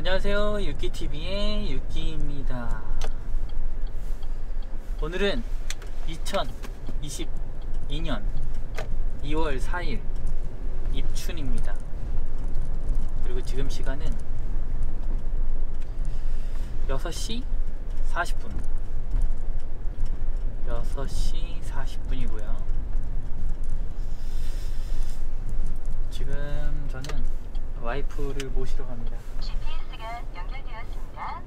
안녕하세요. 유키TV의 유키입니다. 오늘은 2022년 2월 4일 입춘입니다. 그리고 지금 시간은 6시 40분 6시 40분이고요 지금 저는 와이프를 모시러 갑니다. GPS가 연결되었습니다.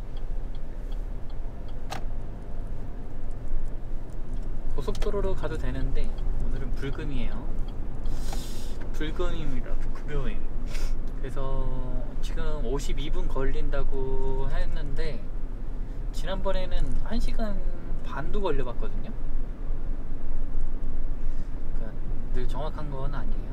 고속도로로 가도 되는데 오늘은 불금이에요. 불금입니다. 금요일. 그래서 지금 52분 걸린다고 했는데 지난번에는 1시간 반도 걸려봤거든요. 그러니까 늘 정확한 건 아니에요.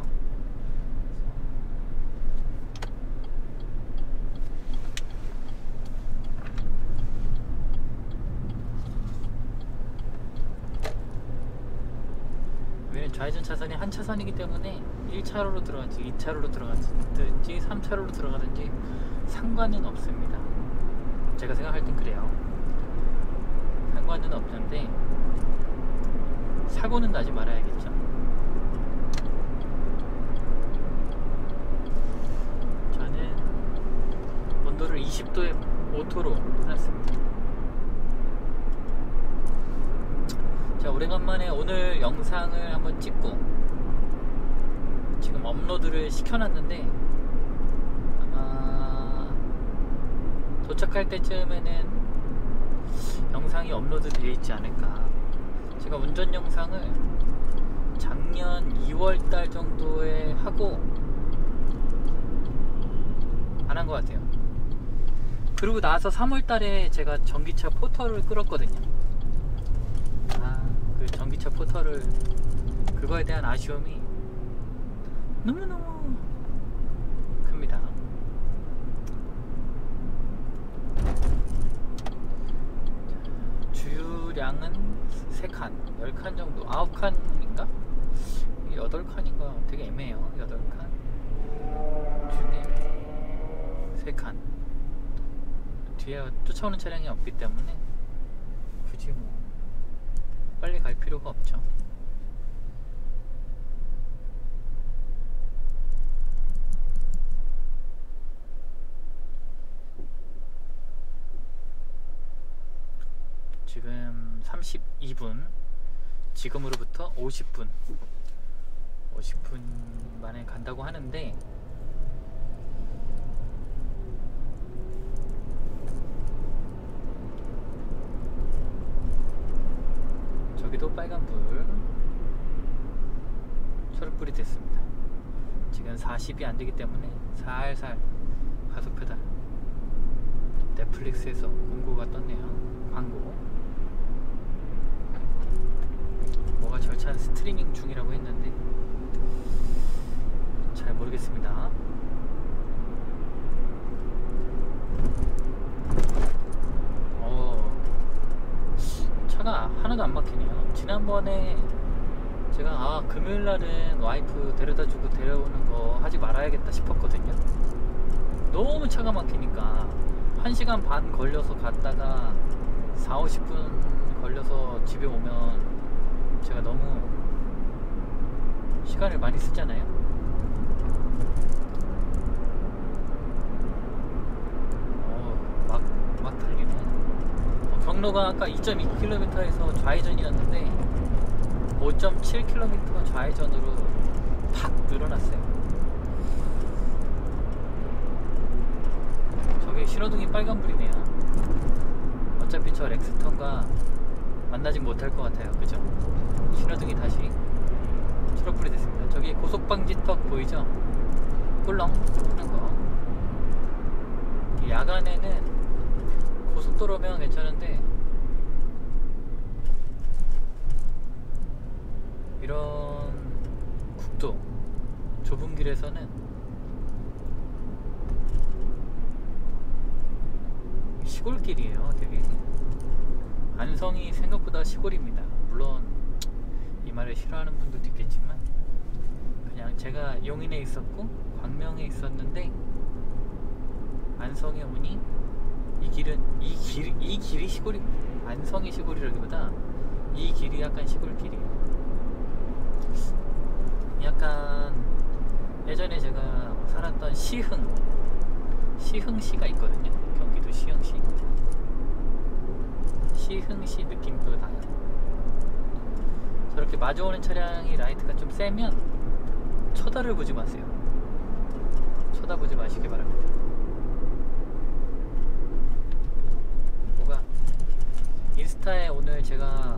좌회전 차선이 한 차선이기 때문에 1차로로 들어가든지 2차로로 들어가든지 3차로로 들어가든지 상관은 없습니다. 제가 생각할 땐 그래요. 상관은 없는데 사고는 나지 말아야겠죠. 저는 온도를 20도에 오토로 해놨습니다. 자, 오래간만에 오늘 영상을 한번 찍고 지금 업로드를 시켜놨는데 아마 도착할 때쯤에는 영상이 업로드 되어 있지 않을까. 제가 운전 영상을 작년 2월달 정도에 하고 안 한 것 같아요. 그리고 나서 3월달에 제가 전기차 포털을 끌었거든요. 그 전기차 포털을 그거에 대한 아쉬움이 너무너무 큽니다. 주유량은 3칸, 10칸 정도, 9칸인가? 8칸인가? 되게 애매해요. 8칸 중에 3칸. 뒤에 쫓아오는 차량이 없기 때문에 굳이 뭐 빨리 갈 필요가 없죠. 지금 32분, 지금으로부터 50분 만에 간다고 하는데 저기도 빨간불, 초록불이 됐습니다. 지금 40이 안되기 때문에 살살 가속페달. 넷플릭스에서 공고가 떴네요. 광고. 뭐가 절찬 스트리밍 중이라고 했는데 잘 모르겠습니다. 차가 하나도 안 막히네요. 지난번에 제가 금요일날은 와이프 데려다주고 데려오는 거 하지 말아야겠다 싶었거든요. 너무 차가 막히니까 1시간 반 걸려서 갔다가 40-50분 걸려서 집에 오면 제가 너무 시간을 많이 쓰잖아요. 막 달리네. 경로가 아까 2.2km에서 좌회전이었는데 5.7km 좌회전으로 팍 늘어났어요. 저게 신호등이 빨간불이네요. 어차피 저 렉스턴과 만나진 못할 것 같아요. 그죠? 신호등이 다시 초록불이 됐습니다. 저기 고속방지턱 보이죠? 꿀렁 하는 거. 야간에는 고속도로면 괜찮은데 이런 국도 좁은 길에서는 시골길이에요. 되게 안성이 생각보다 시골입니다. 물론 이 말을 싫어하는 분들도 있겠지만 그냥 제가 용인에 있었고 광명에 있었는데 안성에 오니 이 길이 시골이 안성이 시골이라기보다 이 길이 약간 시골 길이에요. 약간 예전에 제가 살았던 시흥시가 있거든요. 경기도 시흥시 느낌도 나요. 저렇게 마주오는 차량이 라이트가 좀 세면 쳐다를 보지 마세요. 쳐다보지 마시기 바랍니다. 뭐가 인스타에 오늘 제가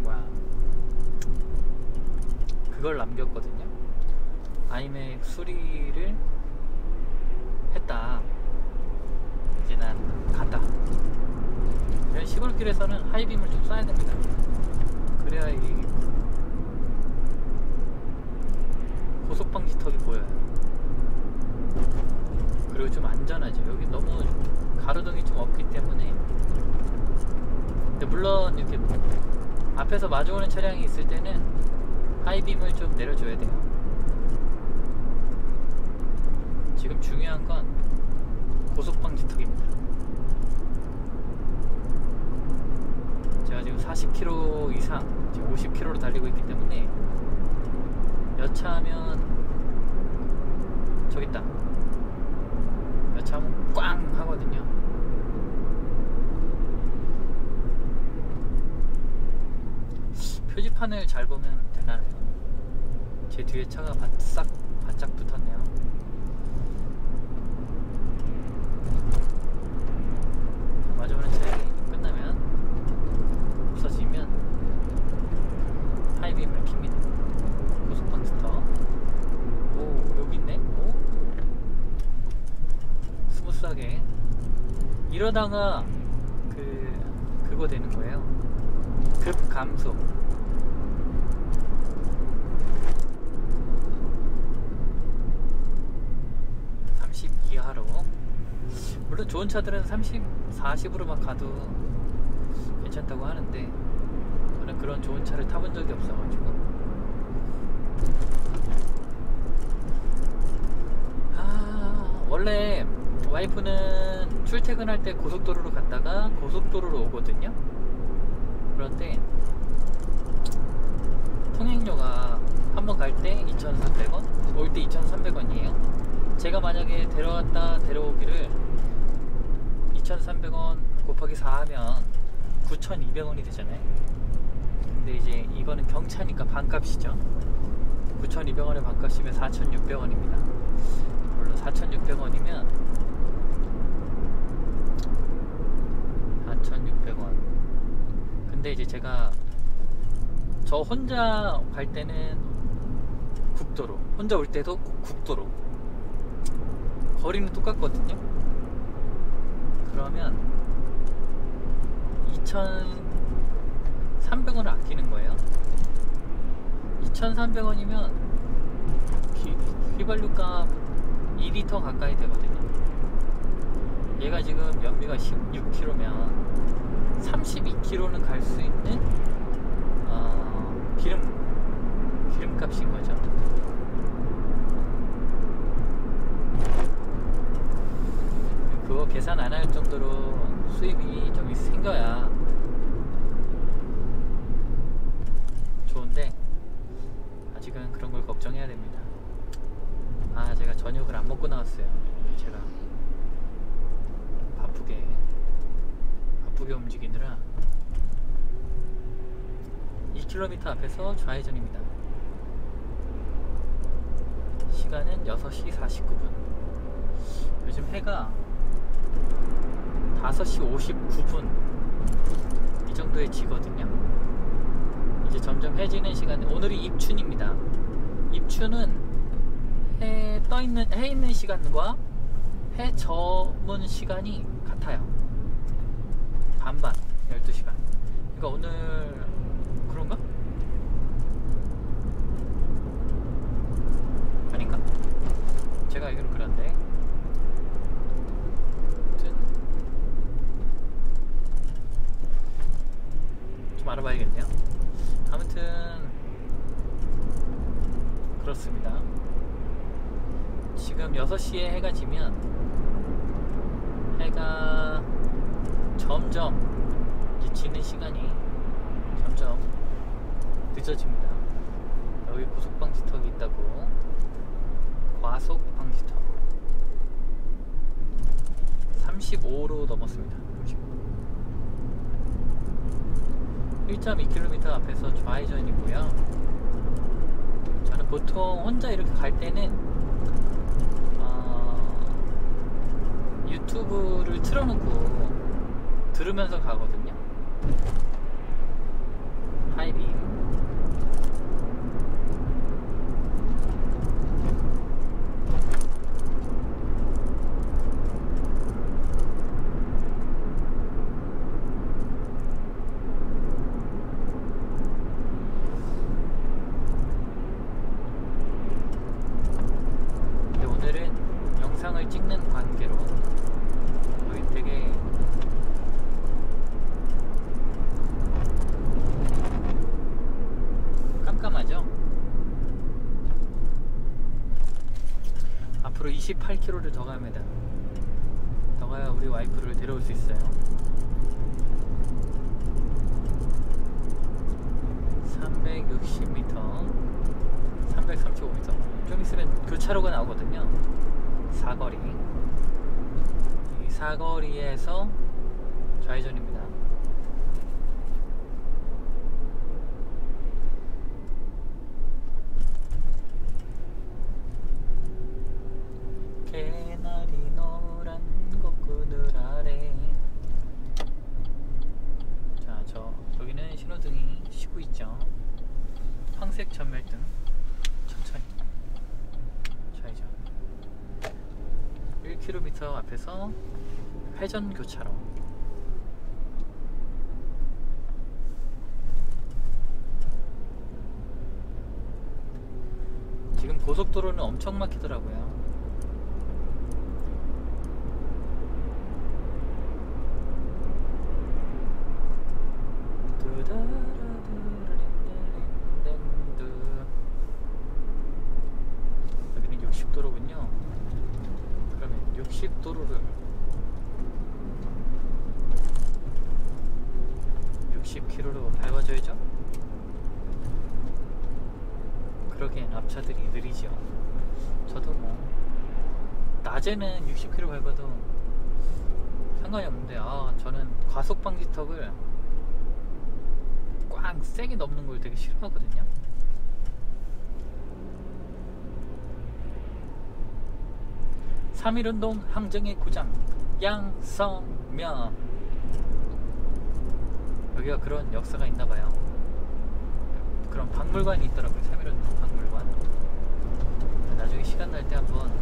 그걸 남겼거든요. 아이맥 수리를 했다. 이제 난 간다. 이런 시골길에서는 하이빔을 좀 쏴야 됩니다. 그래야 이 고속방지턱이 보여요. 그리고 좀 안전하죠. 여기 너무 가로등이 좀 없기 때문에. 근데 물론 이렇게 앞에서 마주오는 차량이 있을 때는 하이빔을 좀 내려줘야 돼요. 지금 중요한 건 고속방지턱입니다. 제가 지금 40km 이상, 지금 50km로 달리고 있기 때문에 여차하면 저기 있다. 여차하면 꽝 하거든요. 표지판을 잘 보면 되나요? 제 뒤에 차가 바짝 붙었네요. 마주오는 차량이 끝나면 없어지면 하이빔을 킵니다. 고속방지턱. 오, 여기 있네. 오, 스무스하게. 이러다가 그거 되는 거예요. 급감속. 30 이하로. 물론 좋은 차들은 30, 40으로 막 가도 괜찮다고 하는데 저는 그런 좋은 차를 타본 적이 없어가지고. 원래 와이프는 출퇴근할 때 고속도로로 갔다가 고속도로로 오거든요. 그런데 통행료가 한번 갈 때 2,400원, 올 때 2,300원이에요. 제가 만약에 데려갔다 데려오기를 2,300원 곱하기 4 하면 9,200원이 되잖아요. 근데 이제 이거는 경차니까 반값이죠. 9,200원의 반값이면 4,600원입니다. 물론 4,600원이면 4,600원. 근데 이제 제가 저 혼자 갈 때는 국도로, 혼자 올 때도 국도로. 거리는 똑같거든요. 그러면 2,300원을 아끼는 거예요. 2,300원이면 휘발유값 2리터 가까이 되거든요. 얘가 지금 연비가 16km면 32km는 갈 수 있는 기름값인 거죠. 그거 계산 안 할 정도로 수입이 좀 생겨야 좋은데 아직은 그런 걸 걱정해야 됩니다. 제가 저녁을 안 먹고 나왔어요. 제가 바쁘게 움직이느라. 2km 앞에서 좌회전입니다. 시간은 6시 49분. 요즘 해가 5시 59분 이 정도에 지거든요. 이제 점점 해지는 시간. 오늘이 입춘입니다. 입춘은 해 있는 시간과 해 저문 시간이 같아요. 반반 12시간. 그러니까 오늘 그런가? 아닌가? 제가 알기로는 그런데 좀 알아봐야겠네요. 아무튼 그렇습니다. 지금 6시에 해가 지면 해가 점점 이제 지는 시간이 점점 늦어집니다. 여기 고속방지턱이 있다고. 과속방지턱 35로 넘었습니다. 1.2km 앞에서 좌회전이고요. 저는 보통 혼자 이렇게 갈 때는 유튜브를 틀어놓고 들으면서 가거든요. 하이빔. 근데 오늘은 영상을 찍는 관계로 여기 되게 깜깜하죠? 앞으로 28km를 더 갑니다. 더 가야 우리 와이프를 데려올 수 있어요. 360m 335m 좀 있으면 교차로가 나오거든요. 사거리. 이 사거리에서 좌회전입니다. 개나리 노란 꽃그늘 아래. 자, 여기는 신호등이 쉬고 있죠. 황색 전멸등. 천천히 좌회전. 1km 앞에서 회전 교차로. 지금 고속도로는 엄청 막히더라고요. 여기는 60도로군요. 그러면 60도로를 60km로 밟아줘야죠. 그러기엔 앞차들이 느리죠. 저도 뭐 낮에는 60km 밟아도 상관이 없는데 저는 과속방지턱을 꽉 세게 넘는 걸 되게 싫어하거든요. (3.1운동) 항쟁의 고장 양성면. 여기가 그런 역사가 있나봐요. 그런 박물관이 있더라고요. (3.1운동) 박물관. 나중에 시간 날 때 한번.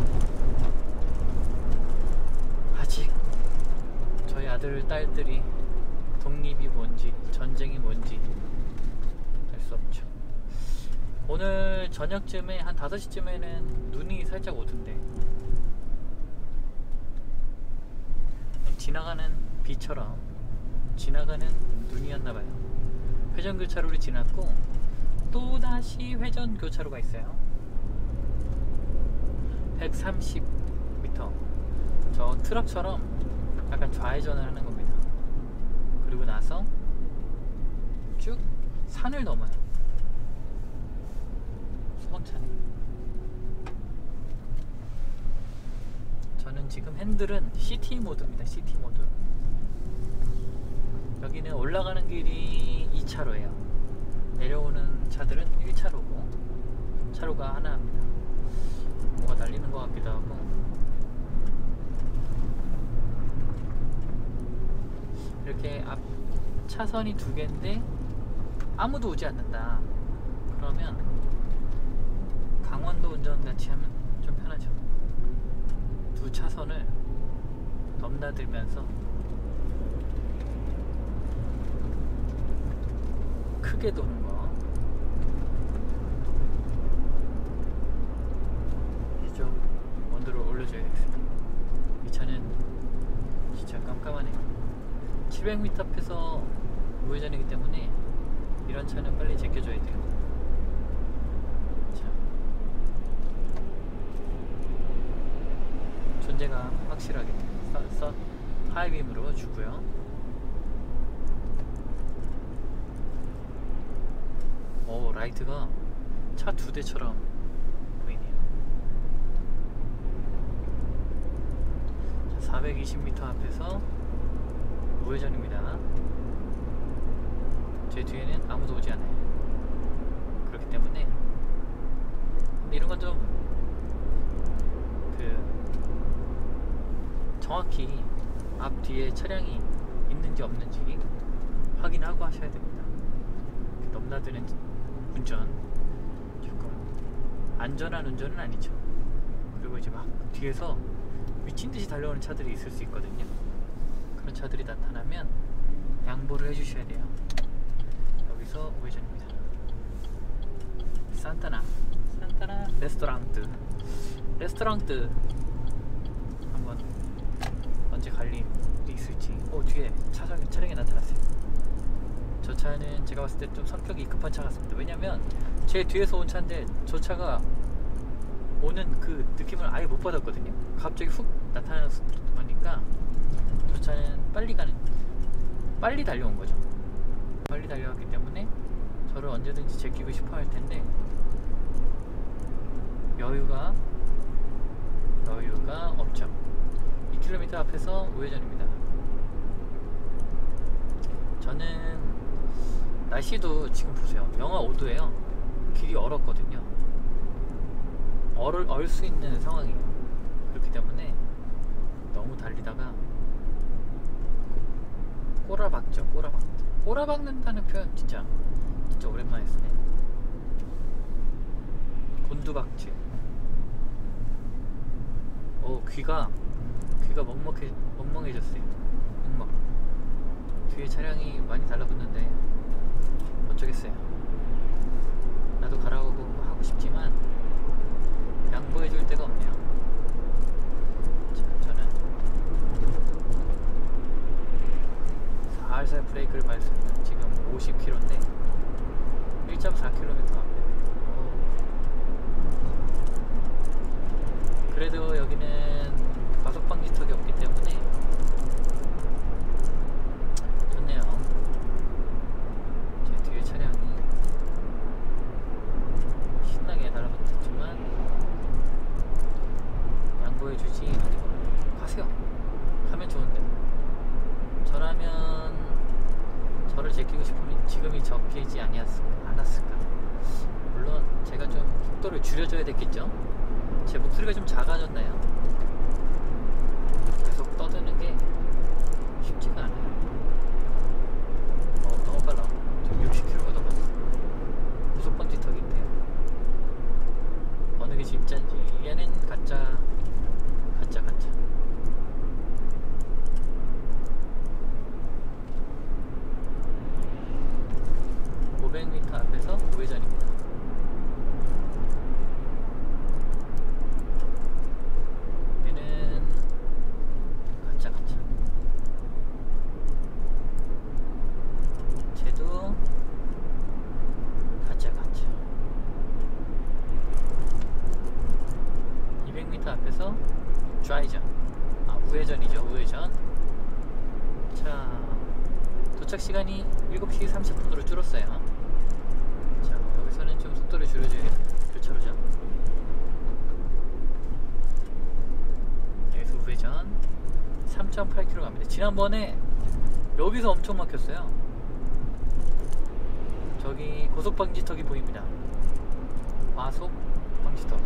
아직 저희 아들 딸들이 독립이 뭔지 전쟁이 뭔지 알 수 없죠. 오늘 저녁쯤에 한 5시쯤에는 눈이 살짝 오던데, 지나가는 비처럼 지나가는 눈이었나봐요. 회전교차로를 지났고 또다시 회전교차로가 있어요. 130m. 저 트럭처럼 약간 좌회전을 하는 겁니다. 그리고 나서 쭉 산을 넘어요. 수방차네. 저는 지금 핸들은 CT 모드입니다. CT 모드. 여기는 올라가는 길이 2차로예요. 내려오는 차들은 1차로고 차로가 하나입니다. 뭐가 날리는 것 같기도 하고. 이렇게 앞 차선이 2개인데 아무도 오지 않는다. 그러면 강원도 운전 같이 하면 좀 편하죠. 2차선을 넘나들면서 크게 도는 거. 이제 좀 온도를 올려줘야 되겠습니다. 이 차는 진짜 깜깜하네요. 700m 앞에서 우회전이기 때문에 이런 차는 빨리 제껴줘야 돼요. 자, 존재감 확실하게 하이빔으로 주고요. 오, 라이트가 차 2대처럼 보이네요. 자, 420m 앞에서 우회전입니다. 제 뒤에는 아무도 오지 않아요. 그렇기 때문에 근데 이런 건 좀 정확히 앞뒤에 차량이 있는지 없는지 확인하고 하셔야 됩니다. 넘나드는 운전 조금 안전한 운전은 아니죠. 그리고 이제 막 뒤에서 미친듯이 달려오는 차들이 있을 수 있거든요. 그런 차들이 나타나면 양보를 해주셔야 돼요. 여기서 우회전입니다. 산타나 레스토랑트 한번 언제 갈 일이 있을지. 뒤에 차량이 나타났어요. 저 차는 제가 봤을 때 좀 성격이 급한 차 같습니다. 왜냐면 제 뒤에서 온 차인데 저 차가 오는 그 느낌을 아예 못 받았거든요. 갑자기 훅 나타나는 거니까 저 차는 빨리 달려온 거죠. 빨리 달려왔기 때문에 저를 언제든지 제끼고 싶어 할 텐데 여유가 없죠. 2km 앞에서 우회전입니다. 저는 날씨도 지금 보세요. 영하 5도예요. 길이 얼었거든요. 얼 수 있는 상황이에요. 그렇기 때문에 너무 달리다가 꼬라박죠. 꼬라박는다는 표현 진짜 오랜만에 쓰네. 곤두박질. 귀가 멍멍해졌어요. 뒤에 차량이 많이 달라붙는데 어쩌겠어요. 나도 가라고 하고 싶지만 양보해줄 데가 없네요. 자, 저는 살살 브레이크를 밟습니다. 지금 50km인데 1.4km 앞에. 그래도 여기는 과속방지턱이 없기 때문에 좋네요. 제 뒤에 차량이 신나게 달라붙었지만 양보해주지 않고 가세요. 가면 좋은데 저라면 저를 제끼고 싶으면 지금이 적히지 않았을까. 물론 제가 좀 속도를 줄여줘야 됐겠죠. 제 목소리가 좀 작아졌나요? 계속 떠드는 게 쉽지가 않아요. 너무 빨라. 지금 60km가 넘었어. 고속방지턱인데요. 어느 게 진짜인지. 얘는 가짜. 500m 앞에서 우회전입니다. 얘는 가짜. 쟤도 가짜. 200m 앞에서 좌회전. 우회전이죠. 우회전. 자, 도착 시간이 7시 30분으로 줄었어요. 자, 여기서는 좀 속도를 줄여줘야 교차로죠. 여기서 우회전 3.8km 갑니다. 지난번에 여기서 엄청 막혔어요. 저기 고속방지턱이 보입니다. 과속방지턱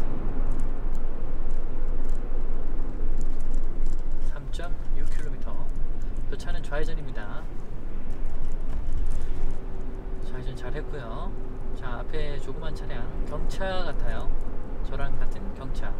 3.6km. 저 차는 좌회전입니다. 좌회전 잘 했고요. 자, 앞에 조그만 차량 경차 같아요. 저랑 같은 경차.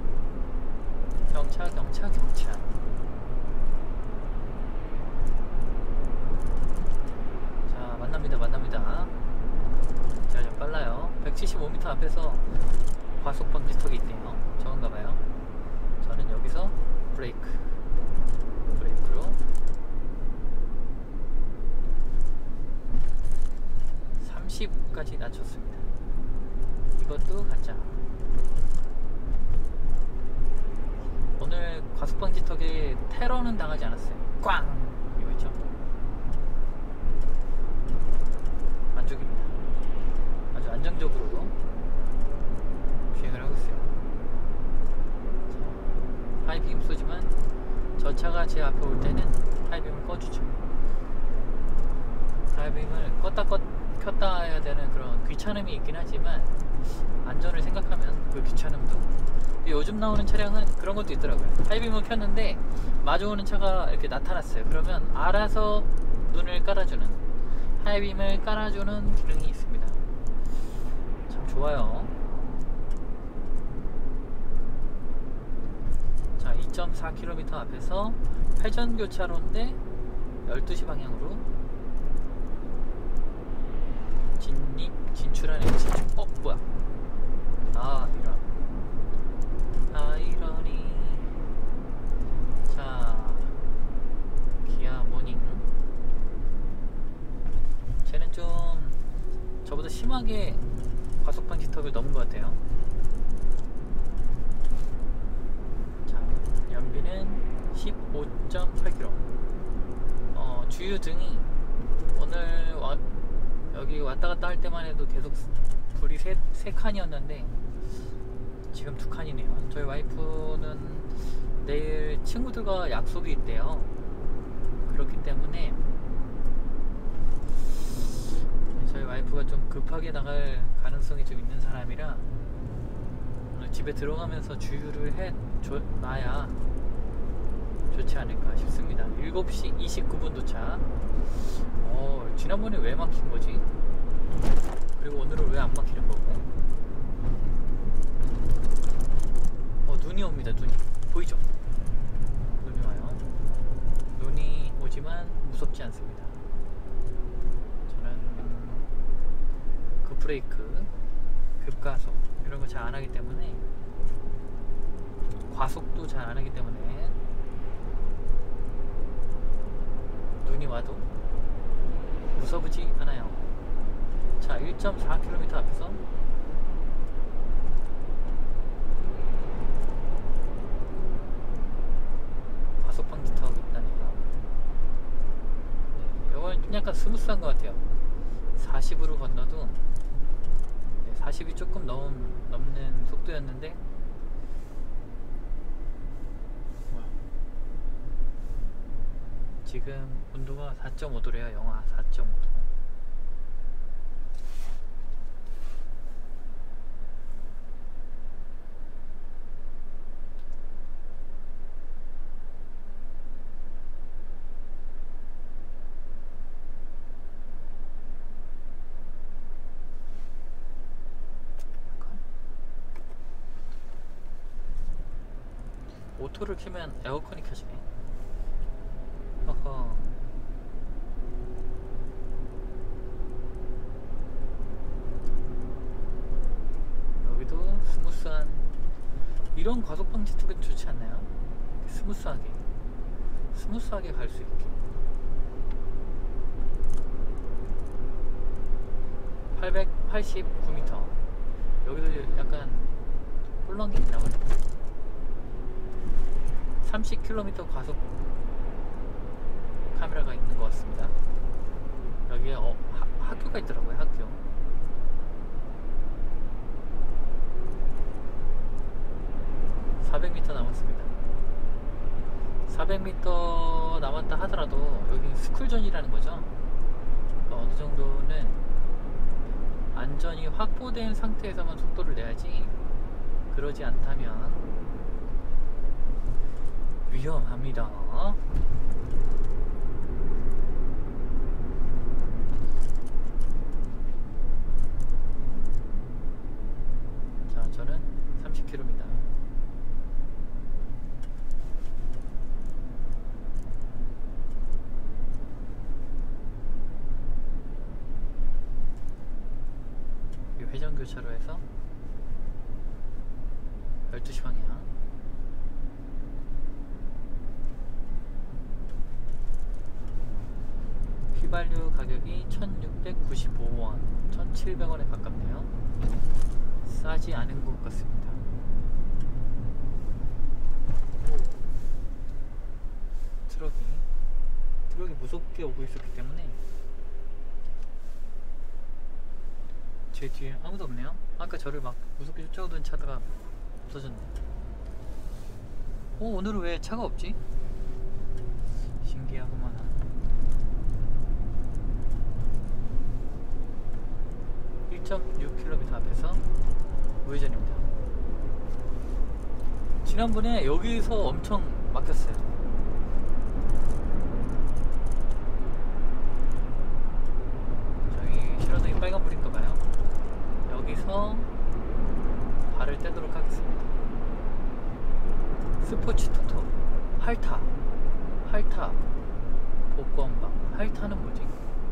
자, 만납니다. 제가 좀 빨라요. 175m 앞에서 과속방지턱이 있대요. 저건가봐요. 저는 여기서 브레이크로 30까지 낮췄습니다. 이것도 가짜. 오늘 과속방지턱에 테러는 당하지 않았어요. 꽝! 이거 있죠? 만족입니다. 아주 안정적으로 주행을 하고 있어요. 자, 하이빔 쏘지만 저 차가 제 앞에 올 때는 하이빔을 꺼주죠. 하이빔을 켰다 해야 되는 그런 귀찮음이 있긴 하지만 안전을 생각하면 그 귀찮음도. 근데 요즘 나오는 차량은 그런 것도 있더라고요. 하이빔을 켰는데 마주오는 차가 이렇게 나타났어요. 그러면 알아서 눈을 깔아주는, 하이빔을 깔아주는 기능이 있습니다. 참 좋아요. 자, 2.4km 앞에서 회전교차로인데 12시 방향으로 진출하는 지. 뭐야? 이런 아이러니. 자, 기아 모닝. 쟤는 좀 저보다 심하게 과속방지턱을 넘은 것 같아요. 자, 연비는 15.8km. 주유 등이 오늘 여기 왔다 갔다 할 때만 해도 계속 불이 세 칸이었는데 지금 2칸이네요. 저희 와이프는 내일 친구들과 약속이 있대요. 그렇기 때문에 저희 와이프가 좀 급하게 나갈 가능성이 좀 있는 사람이라 오늘 집에 들어가면서 주유를 해놔야 좋지 않을까 싶습니다. 7시 29분 도착. 지난번에 왜 막힌 거지? 그리고 오늘은 왜 안 막히는 거고? 눈이 옵니다. 눈이 보이죠? 눈이 와요. 눈이 오지만 무섭지 않습니다. 저는 급브레이크, 급가속 이런 거 잘 안 하기 때문에, 과속도 잘 안 하기 때문에 눈이 와도 무서우지 않아요. 자, 1.4km 앞에서 과속방지턱이 있다네요. 네, 이건 좀 약간 스무스한 것 같아요. 40으로 건너도 40이 조금 넘는 속도였는데 지금 온도가 4.5도래요. 영하 4.5도. 오토를 켜면 에어컨이 켜지네. 허허. 여기도 스무스한, 이런 과속방지턱은 좋지 않나요? 스무스하게 갈 수 있게. 889m. 여기도 약간 꿀렁이 있나 보네. 30km 과속 카메라가 있는 것 같습니다. 여기에 학교가 있더라고요. 학교. (400m) 남았습니다. 400m 남았다 하더라도 여기 스쿨존이라는 거죠. 그러니까 어느 정도는 안전이 확보된 상태에서만 속도를 내야지, 그러지 않다면 위험합니다. 자, 저는 30km입니다. 이 회전교차로에서 12시 방향. 휘발유 가격이 1695원, 1700원에 가깝네요. 싸지 않은 것 같습니다. 트럭이 무섭게 오고 있었기 때문에. 제 뒤에 아무도 없네요. 아까 저를 막 무섭게 쫓아오던 차가 없어졌네. 오늘은 왜 차가 없지? 신기하구만. 1.6km 앞에서 우회전입니다. 지난번에 여기서 엄청 막혔어요. 저기 신호등이 빨간불인가봐요. 여기서 발을 떼도록 하겠습니다. 스포츠 토토 할타 복권방. 할타는 뭐지?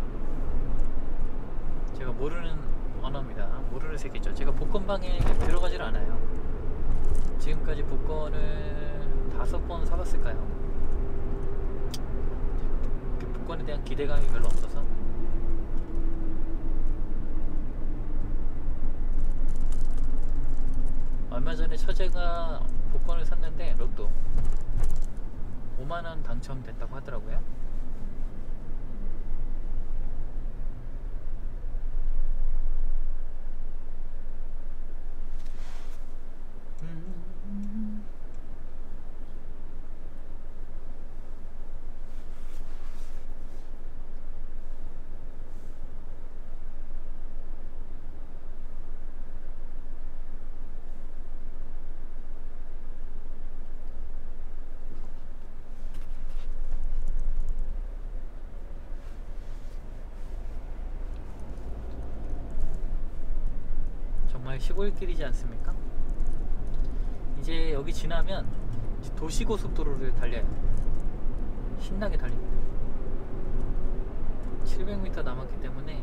제가 모르는 언어입니다. 모르는 세계죠. 제가 복권방에 들어가질 않아요. 지금까지 복권을 5번 사봤을까요? 복권에 대한 기대감이 별로 없어서. 얼마 전에 처제가 복권을 샀는데 로또 5만원 당첨됐다고 하더라고요. 정말 시골길이지 않습니까? 이제 여기 지나면 도시고속도로를 달려요. 신나게 달립니다. 700m 남았기 때문에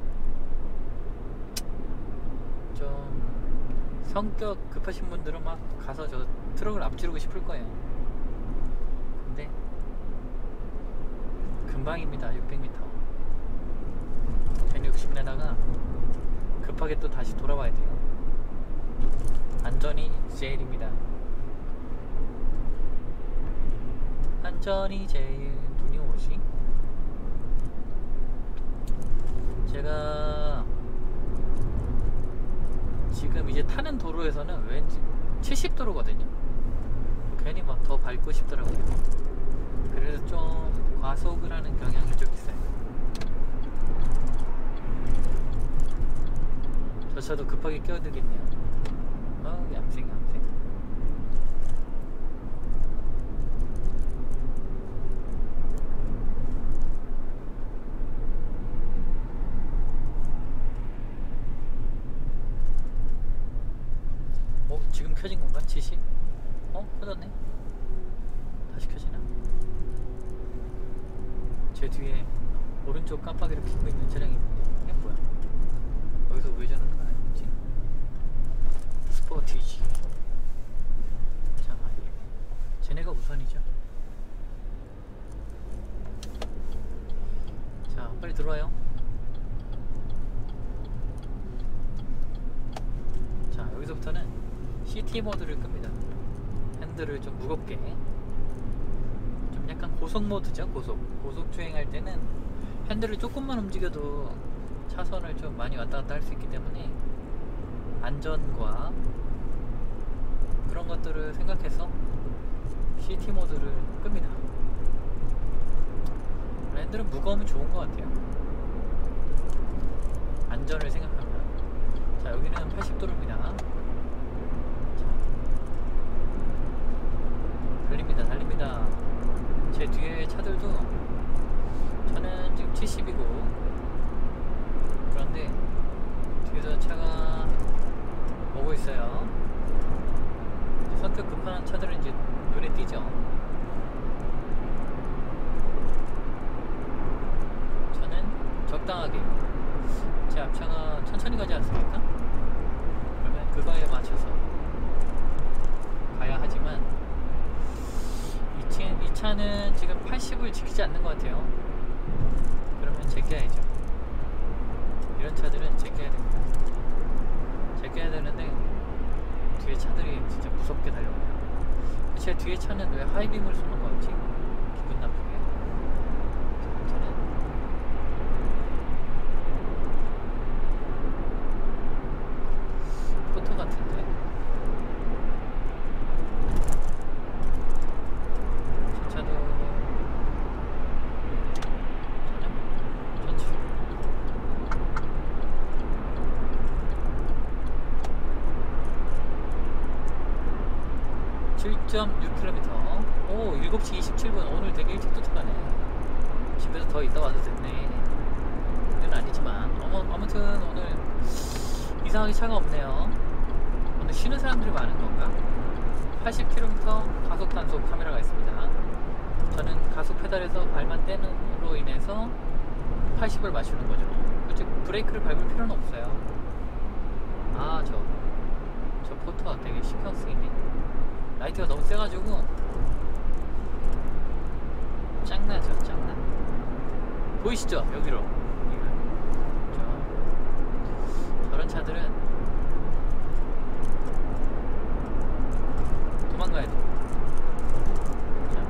좀 성격 급하신 분들은 막 가서 저 트럭을 앞지르고 싶을 거예요. 근데 금방입니다. 600m. 괜히 욕심내다가 급하게 또 다시 돌아와야 돼요. 안전이 제일입니다. 안전이 제일. 눈이 오지? 제가 지금 이제 타는 도로에서는 왠지 70도로거든요. 괜히 막 더 밟고 싶더라고요. 그래서 좀 과속을 하는 경향이 좀 있어요. 저 차도 급하게 끼어들겠네요. 얌생. 지금 켜진 건가? 70? 켜졌네. 다시 켜지나? 제 뒤에 오른쪽 깜빡이를 켜고 있는 차량이 있는데 이게 뭐야? 여기서 우회전하는 건 아니지? 스포티지. 잠깐만, 쟤네가 우선이죠. 자, 빨리 들어와요. 자, 여기서부터는 CT 모드를 끕니다. 핸들을 좀 무겁게. 좀 약간 고속 모드죠. 고속 주행할 때는 핸들을 조금만 움직여도 차선을 좀 많이 왔다 갔다 할 수 있기 때문에 안전과 그런 것들을 생각해서 CT 모드를 끕니다. 핸들은 무거우면 좋은 것 같아요. 안전을 생각합니다. 자, 여기는 80도로입니다. 달립니다. 제 뒤에 차들도 저는 지금 70이고 그런데 뒤에서 차가 오고 있어요. 성격 급한 차들은 이제 눈에 띄죠. 저는 적당하게 제 앞차가 천천히 가지 않습니까? 그러면 그거에 맞춰서 가야 하지만 이 차는 지금 80을 지키지 않는 것 같아요. 그러면 제껴야죠. 이런 차들은 제껴야 됩니다. 제껴야 되는데 뒤에 차들이 진짜 무섭게 달려와요. 제 뒤에 차는 왜 하이빔을 쏘는 거 같지? 기분 나쁘게. 7.6km. 오, 7시 27분. 오늘 되게 일찍 도착하네. 집에서 더 있다 와도 됐네. 그건 아니지만 아무튼 오늘 이상하게 차가 없네요. 오늘 쉬는 사람들이 많은 건가? 80km 가속 단속 카메라가 있습니다. 저는 가속 페달에서 발만 떼는으로 인해서 80을 맞추는 거죠. 굳이 브레이크를 밟을 필요는 없어요. 아, 저 포터 되게 신경 쓰이네. 라이트가 너무 세가지고 짱나죠, 짱나. 보이시죠? 여기로. 저런 차들은 도망가야 돼. 자.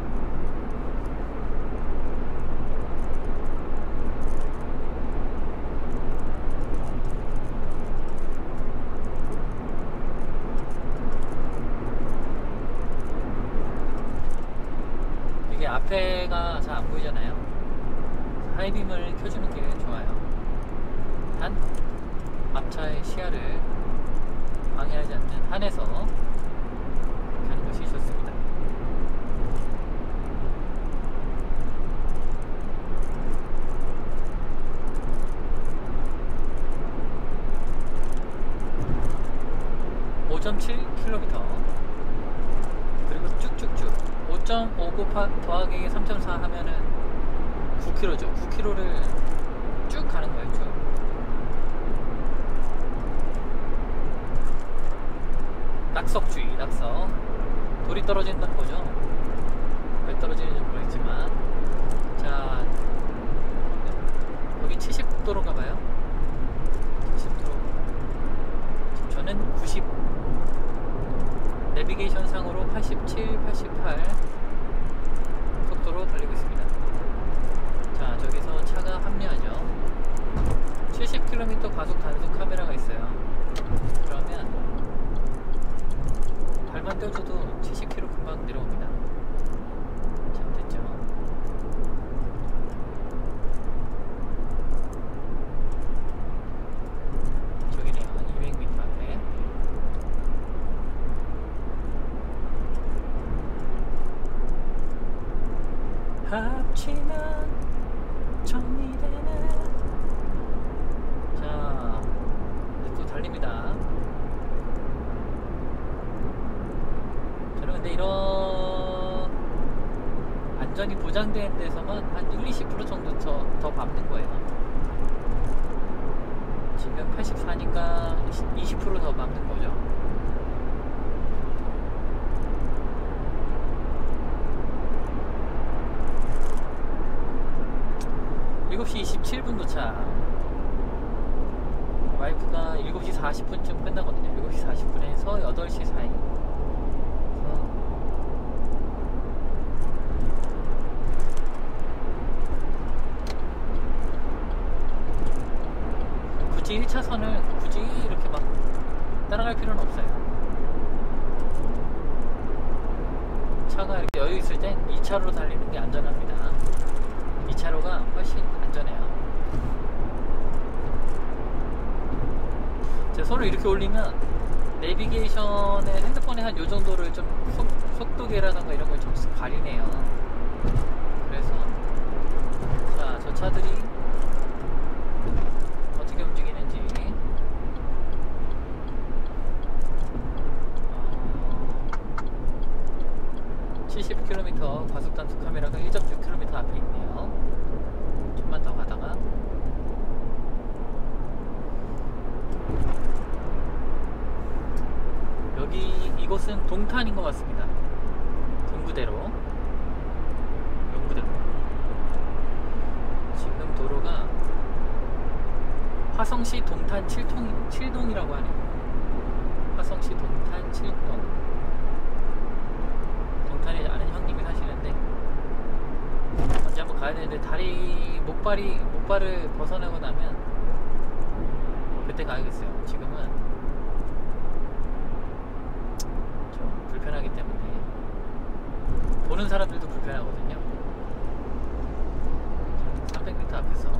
이게 앞에가 잘 안 보이잖아요. 하이빔을 켜주는 게 좋아요. 단 앞차의 시야를 방해하지 않는 한에서 하는 것이 좋습니다. (5.7km) 그리고 쭉쭉쭉 5.5 더하기 3.4 하면은 9km죠. 9km를 쭉 가는 거예요. 쭉. 낙석주의, 낙석. 돌이 떨어진다는 거죠. 왜 떨어지는지 모르겠지만. 자, 여기 70도로인가 봐요. 70도로. 저는 90. 내비게이션 상으로 87, 88 속도로 달리고 있습니다. 자, 저기서 차가 합류하죠. 70km 가속 단속 카메라가 있어요. 그러면 발만 떼어줘도 70km 금방 내려옵니다. 자, 됐죠? 저기네요. 200m 앞에. 합치면 정리되는. 자, 이제 또 달립니다. 저는 근데 이런 안전이 보장된 데서만 한 1, 20% 정도 더 밟는 거예요. 지금 84니까 20% 더 밟는 거죠. (7시 27분) 도착. 와이프가 7시 40분쯤 끝나거든요. 7시 40분에서 8시 사이. 굳이 1차선을 굳이 이렇게 막 따라갈 필요는 없어요. 차가 이렇게 여유 있을 땐 2차로로 달리는 게 안전합니다. 2차로가 훨씬 안전해요. 제 손을 이렇게 올리면 내비게이션에 핸드폰에 한 요 정도를 좀 속도계라던가 이런 걸 좀 가리네요. 그래서 자, 저 차들이 어떻게 움직이는지 70km 과속단속 카메라가 1.6km 앞에 있네요. 좀만 더 가다가 여기 이곳은 동탄인 것 같습니다. 동구대로. 지금 도로가 화성시 동탄 7동이라고 하네요. 화성시 동탄 7동. 동탄에 아는 형님이 사시는데 언제 한번 가야 되는데 목발을 벗어나고 나면 그때 가야겠어요. 지금은 좀 불편하기 때문에 보는 사람들도 불편하거든요. 300m 앞에서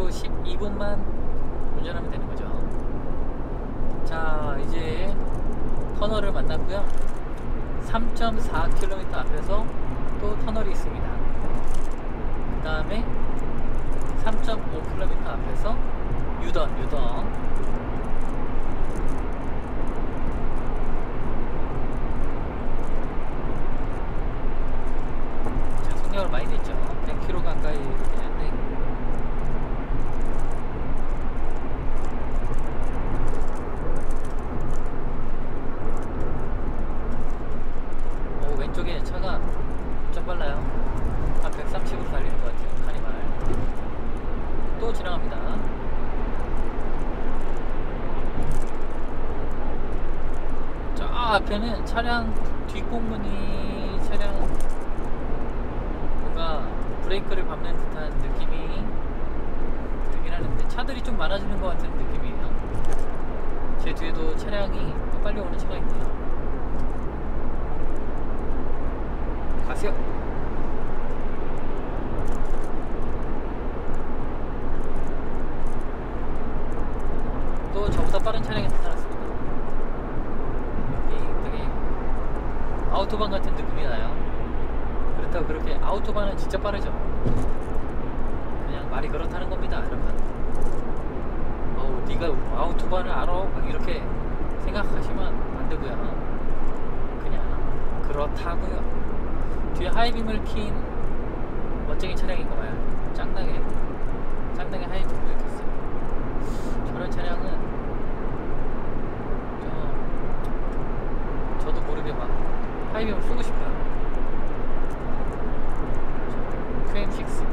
앞으로 12분만 운전하면 되는 거죠. 자, 이제 터널을 만났고요. 3.4km 앞에서 또 터널이 있습니다. 그 다음에 3.5km 앞에서 유던. 자, 속력을 많이 냈죠. 100km 가까이 되는데 왼쪽에 차가 좀 빨라요. 한 130으로 달리는 것 같아요. 카니발 또 지나갑니다. 저 앞에는 차량 뒷공문이 차량 뭔가 브레이크를 밟는 듯한 느낌이 들긴 하는데 차들이 좀 많아지는 것 같은 느낌이에요. 제 뒤에도 차량이 또 빨리 오는 차가 있네요. 가세요. 또 저보다 빠른 차량이 나타났습니다. 되게 아우토반 같은 느낌이 나요. 그렇다고 그렇게 아우토반은 진짜 빠르죠. 그냥 말이 그렇다는 겁니다, 여러분. 네가 아우토반을 알아? 막 이렇게 생각하시면 안 되고요. 그냥 그렇다고요. 뒤에 하이빔을 킨 멋쟁이 차량인가 봐요. 짱나게 하이빔을 켰어요. 저런 차량은 저도 모르게 막 하이빔을 쏘고 싶어요. QM6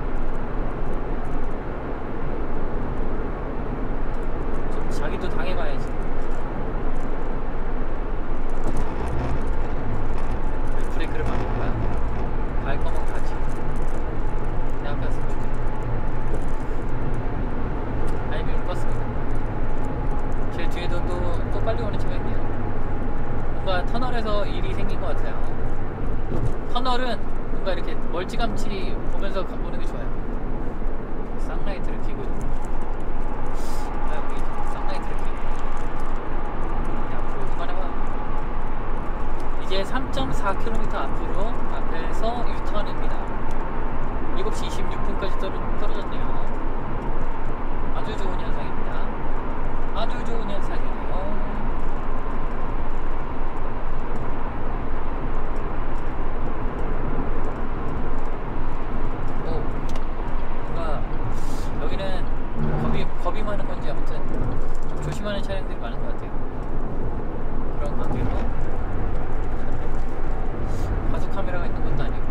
좀 자기도 당해봐야지. 브레이크를 밟는 거야. 갈 거면 가지. 내 앞에 왔으면 좋겠다. 하이빔을 껐습니다. 제 뒤에도 또 빨리 오는 차가 있네요. 뭔가 터널에서 일이 생긴 것 같아요. 터널은 뭔가 이렇게 멀찌감치 보면서 보는 게 좋아요. 쌍라이트를 켜고 여기 쌍라이트를 켜고 앞으로 그만해봐. 이제 3.4km 앞에서 유턴입니다. 7시 26분까지 떨어졌네요. 아주 좋은 현상입니다. 아주 좋은 현상이에요. 뭔가 여기는 겁이 많은 건지 아무튼 좀 조심하는 차량들이 많은 것 같아요. 그런 관계로 과속 카메라가 있는 것도 아니고,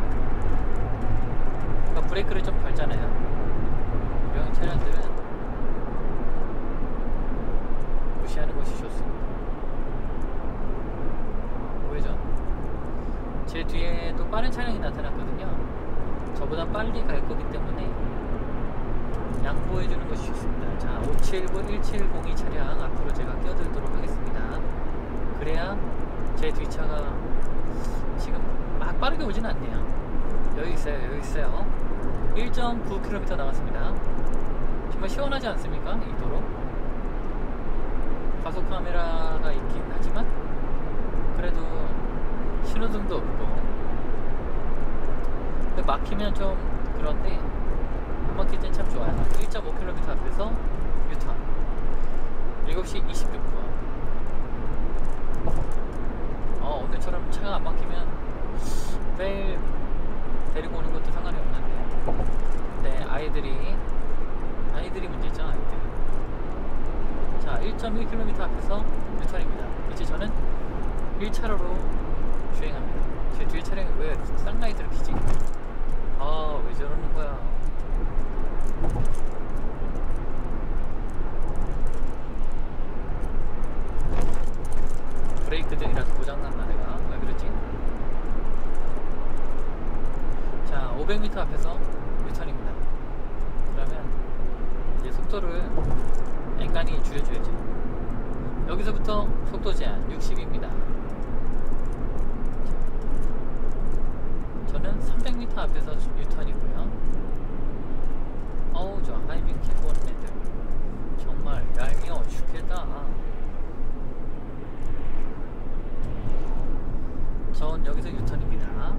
그러니까 브레이크를 좀 밟잖아요. 이런 차량들은 무시하는 것이 좋습니다. 우회전. 제 뒤에 또 빠른 차량이 나타났거든요. 저보다 빨리 갈 거기 때문에 양보해주는 것이 좋습니다. 자, 579-1702 차량 앞으로 제가 끼어들도록 하겠습니다. 그래야 제 뒷차가 지금 막 빠르게 오진 않네요. 여기 있어요. 1.9km 남았습니다. 정말 시원하지 않습니까? 이 도로. 과속 카메라가 있긴 하지만 그래도 신호등도 없고, 근데 막히면 좀 그런데 안 막힐 땐 참 좋아요. 1.5km 앞에서 유턴. 7시 26분. 오늘처럼 차가 안 막히면 매일 데리고 오는 것도 상관이 없는데, 근데 아이들이 문제죠. 아이들. 자, 1.1km 앞에서 유턴입니다. 이제 저는 1차로로 주행합니다. 제 뒤에 차량이 왜 쌍라이트를 켜지? 왜 저러는 거야. 브레이크 등이라서 고장났나 내가? 왜 그랬지? 자, 500m 앞에서 유턴입니다. 그러면 이제 속도를 앵간히 줄여줘야죠. 여기서부터 속도 제한 60입니다. 저는 300m 앞에서 유턴이고요. 어우, 저 하이빙 키고 오는 애들 정말 얄미워 죽겠다. 전 여기서 유턴입니다.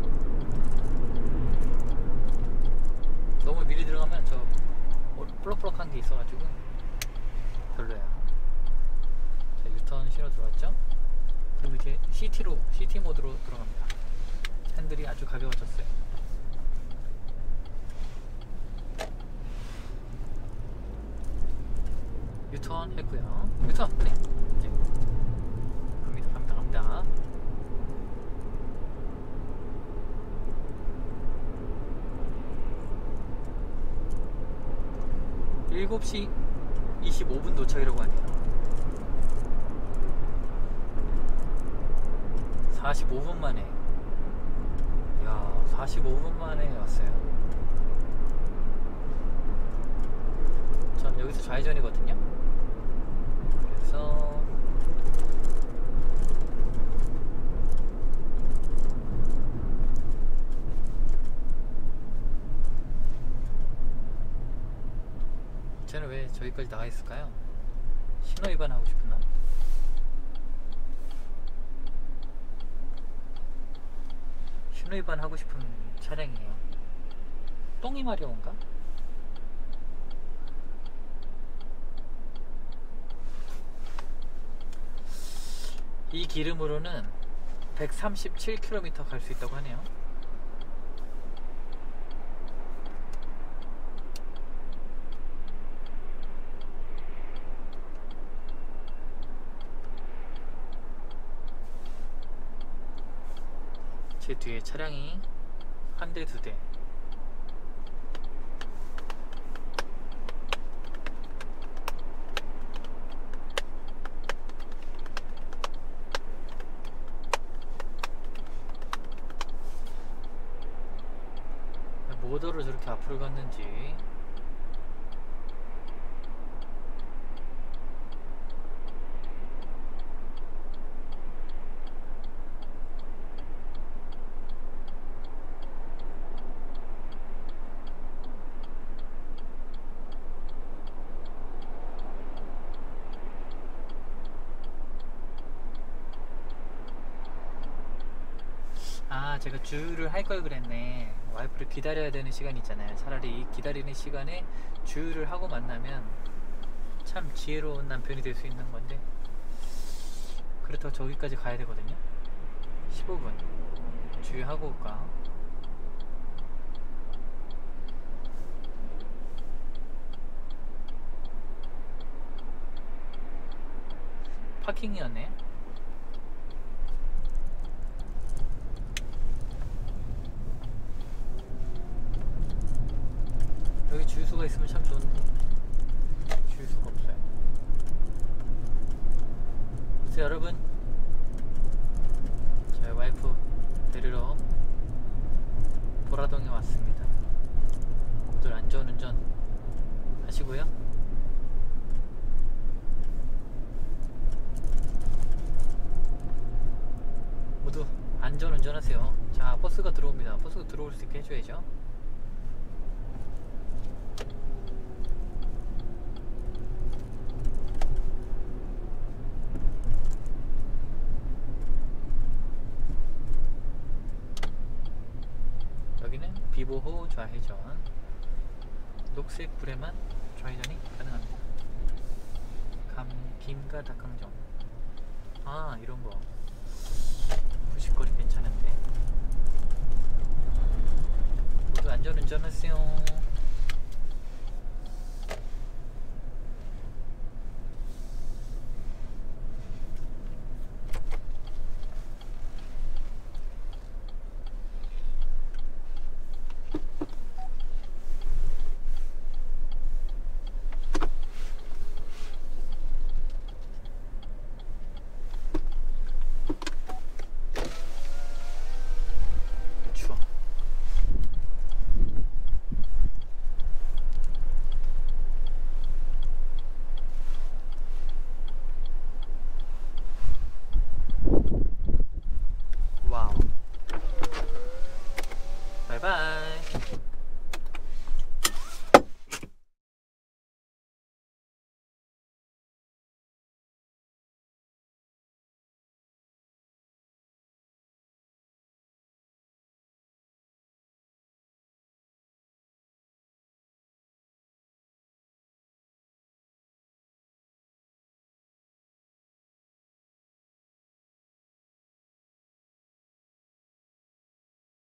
너무 미리 들어가면 저 볼록볼록한 게 있어가지고 별로야. 자, 유턴 신호 들어왔죠? 그리고 이제 CT 모드로 들어갑니다. 핸들이 아주 가벼워졌어요. 유턴 했고요. 유턴 빨리 이제 갑니다. 7시 25분 도착이라고 하네요. 45분 만에. 야, 45분 만에 왔어요. 전 여기서 좌회전이거든요. 그래서 쟤는 왜 저기까지 나가 있을까요? 신호 위반하고 싶었나? 신호 위반하고 싶은 차량이에요. 똥이 마려운가? 이 기름으로는 137km 갈 수 있다고 하네요. 제 뒤에 차량이 한 대, 두 대. 뭐더러 저렇게 앞으로 갔는지. 아, 제가 주유를 할 걸 그랬네. 와이프를 기다려야 되는 시간 있잖아요. 차라리 이 기다리는 시간에 주유를 하고 만나면 참 지혜로운 남편이 될 수 있는 건데, 그렇다고 저기까지 가야 되거든요. 15분 주유하고 올까? 파킹이었네. 여기 주유소가 있으면 참 좋은데 주유소가 없어요. 그래서 여러분, 저희 와이프 데리러 보라동에 왔습니다. 모두 안전운전 하시고요. 모두 안전운전 하세요. 자, 버스가 들어옵니다. 버스가 들어올 수 있게 해줘야죠. 여기는 비보호 좌회전, 녹색 불에만 좌회전이 가능합니다. 김가 닭강정. 아, 이런거 부식거리 괜찮은데. 모두 안전운전 하세요. 추워. 와우. 바이바이.